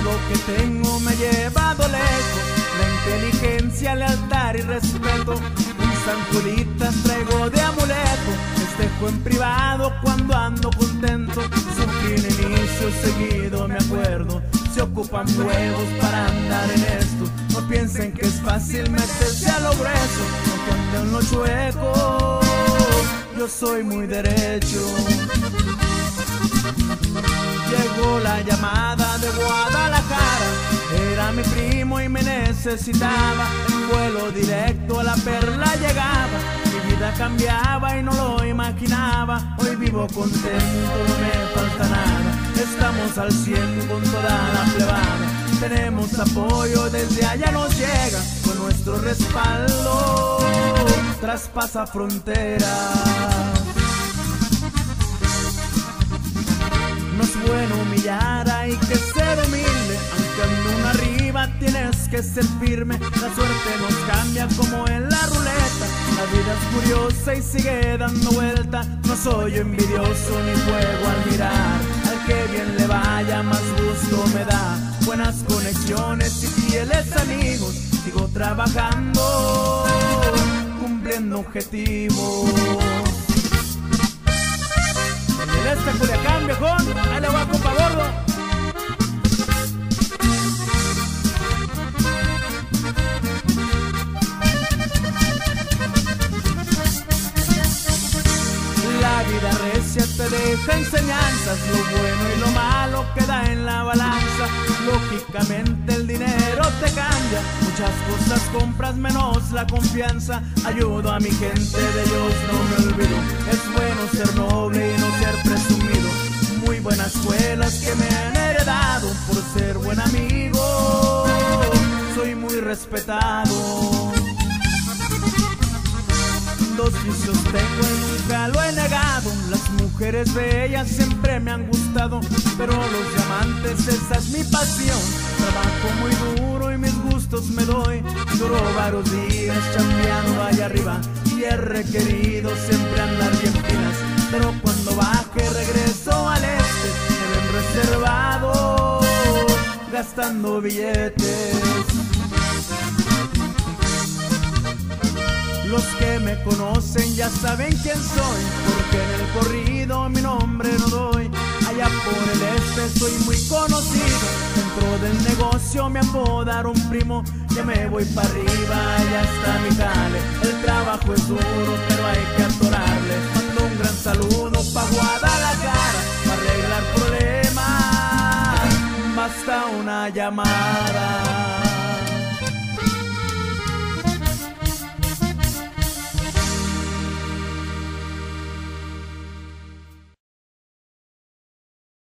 Todo que tengo me ha llevado lejos, la inteligencia, lealtad y respeto. Mis anjulitas traigo de amuleto, les dejo en privado cuando ando contento. Sufrí en inicio, seguido me acuerdo, se ocupan huevos para andar en esto. No piensen que es fácil meterse a lo grueso, no que ando en lo chueco, yo soy muy derecho. Llegó la llamada de Guadalajara, era mi primo y me necesitaba. En vuelo directo a la Perla llegaba, mi vida cambiaba y no lo imaginaba. Hoy vivo contento, no me falta nada, estamos al 100 con toda la plebada. Tenemos apoyo, desde allá nos llega, con nuestro respaldo traspasa fronteras. No es bueno humillar, hay que ser humilde, aunque ande uno arriba tienes que ser firme. La suerte nos cambia como en la ruleta, la vida es curiosa y sigue dando vuelta. No soy envidioso ni juego al mirar, al que bien le vaya más gusto me da. Buenas conexiones y fieles amigos, sigo trabajando, cumpliendo objetivos. En este Culiacán, viejón, ahí le va, compa gordo. La vida recia te deja enseñanzas, lo bueno y lo malo queda en la balanza. Lógicamente el dinero te cambia, muchas cosas compras menos la confianza. Ayudo a mi gente, de ellos no me olvido, es bueno ser noble y no ser presumido. Muy buenas escuelas que me han heredado, por ser buen amigo soy muy respetado. Dos vicios tengo y nunca lo he negado, las mujeres bellas siempre me han gustado, pero los diamantes esa es mi pasión. Trabajo muy duro y mis gustos me doy, duro varios días chambeando allá arriba y he requerido siempre andar bien finas. Pero cuando baje regreso al este, me ven reservado, gastando billetes. Los que me conocen ya saben quién soy, porque en el corrido mi nombre no doy. Allá por el este soy muy conocido, dentro del negocio me apodaron primo. Ya me voy para arriba, ya está mi jale, el trabajo es duro pero hay que atorarle. Mando un gran saludo pa' Guadalajara, para arreglar problemas basta una llamada.